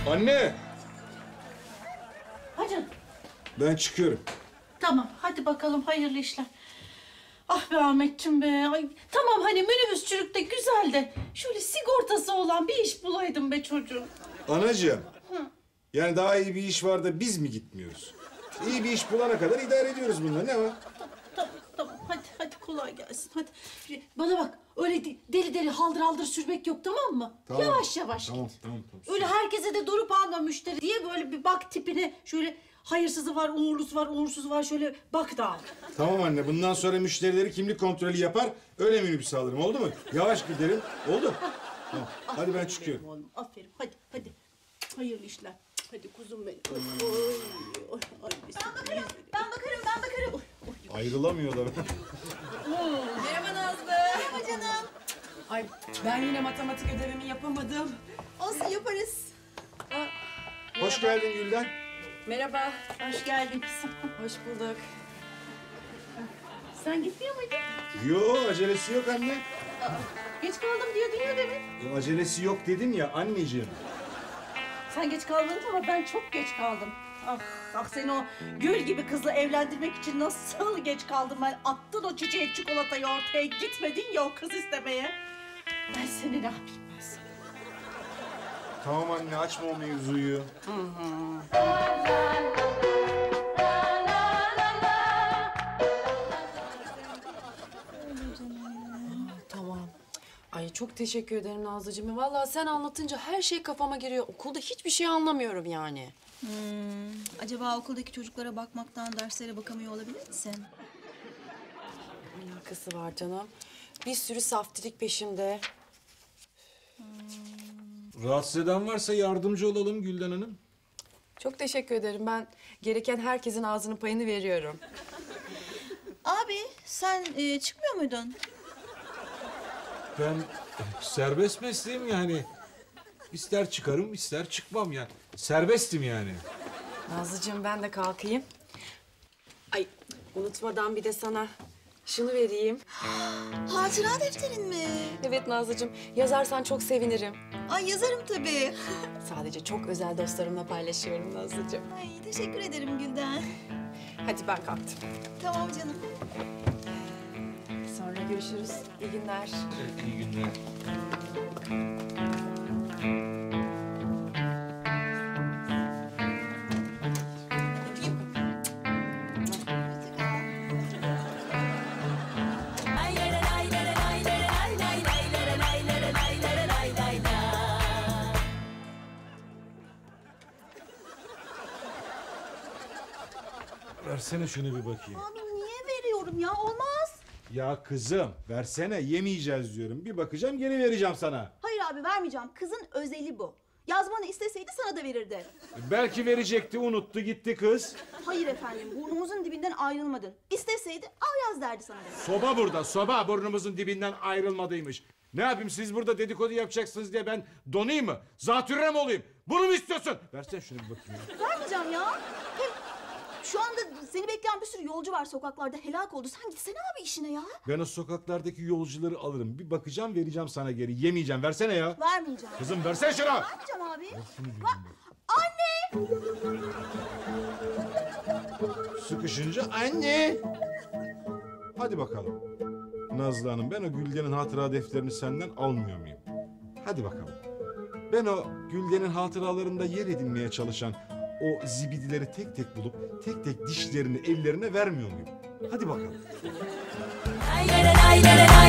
Anne! Hadi. Ben çıkıyorum. Tamam hadi bakalım hayırlı işler. Ah be Ahmetciğim be. Ay, tamam hani minibüsçülük de güzel de şöyle sigortası olan bir iş bulaydım be çocuğum. Anacığım. Yani daha iyi bir iş var da biz mi gitmiyoruz? İyi bir iş bulana kadar idare ediyoruz bununla. Ne var? Tamam hadi kolay gelsin hadi. Bana bak öyle deli deli haldır haldır sürmek yok tamam mı? Tamam. Yavaş yavaş Tamam, git. tamam. Öyle herkese de durup alma müşteri diye böyle bir bak tipine şöyle hayırsızı var, uğurlusu var, uğursuzu var şöyle bak da al. Tamam anne. Bundan sonra müşterileri kimlik kontrolü yapar. Öyle minibüs alırım. Oldu mu? Yavaş gidelim. Oldu. Tamam. Hadi ben çıkıyorum. Oğlum, aferin hadi. Hayırlı işler. Hadi kuzum benim. Ben bakarım. Ayrılamıyorlar. Merhaba Nazlı. Merhaba canım. Ay ben yine matematik ödevimi yapamadım. Olsun yaparız. Hoş geldin Gülden. Merhaba. Hoş geldin kızım. Hoş bulduk. Sen gitmiyor muydun? Yo, acelesi yok anne. Geç kaldım diyordun ya demin. Acelesi yok dedim ya anneciğim. Sen geç kalmadın ama ben çok geç kaldım. Ah seni o gül gibi kızla evlendirmek için nasıl geç kaldım ben. Attın o çiçeği çikolatayı ortaya gitmedin ya o kız istemeye. Ben seni ne yapayım ben sana? Tamam anne, açma o mevzuyu. Tamam. Ay çok teşekkür ederim Nazlıcığım. Vallahi sen anlatınca her şey kafama giriyor. Okulda hiçbir şey anlamıyorum yani. Acaba okuldaki çocuklara bakmaktan derslere bakamıyor olabilir misin? Alakası var canım. Bir sürü saftirik peşimde. Rahatsız eden varsa yardımcı olalım Gülden Hanım. Çok teşekkür ederim. Ben gereken herkesin ağzının payını veriyorum. Abi sen çıkmıyor muydun? Ben serbest mesleğim yani. İster çıkarım, ister çıkmam yani. Serbestim yani. Nazlıcığım ben de kalkayım. Ay unutmadan bir de sana şunu vereyim. Hatıra defterin mi? Evet Nazlıcığım yazarsan çok sevinirim. Ay yazarım tabii. Sadece çok özel dostlarımla paylaşıyorum Nazlıcığım. Ay teşekkür ederim Gülden. Hadi ben kalktım. Tamam canım. Sonra görüşürüz. İyi günler. İyi günler. Versene şunu bir bakayım. Abi niye veriyorum ya? Olmaz. Ya kızım, versene, yemeyeceğiz diyorum. Bir bakacağım, geri vereceğim sana. Hayır abi vermeyeceğim. Kızın özeli bu. Yazmanı isteseydi sana da verirdi. Belki verecekti, unuttu gitti kız. Hayır efendim, burnumuzun dibinden ayrılmadın. İsteseydi al yaz derdi sana da. Soba burada, soba burnumuzun dibinden ayrılmadıymış. Ne yapayım, siz burada dedikodu yapacaksınız diye ben donayım mı? Zatürre mi olayım? Bunu mu istiyorsun? Versene şunu bir bakayım. Vermeyeceğim ya. Hem şu anda seni bekleyen bir sürü yolcu var sokaklarda, helak oldu. Sen gitsene abi işine ya. Ben o sokaklardaki yolcuları alırım. Bir bakacağım, vereceğim sana geri. Yemeyeceğim, versene ya. Vermeyeceğim. Kızım versene şunu. Vermeyeceğim abi. Anne! Sıkışınca anne. Hadi bakalım. Nazlı Hanım, ben o Gülden'in hatıra defterini senden almıyor muyum? Hadi bakalım. Ben o Gülden'in hatıralarında yer edinmeye çalışan o zibidileri tek tek bulup tek tek dişlerini ellerine vermiyor muyum? Hadi bakalım.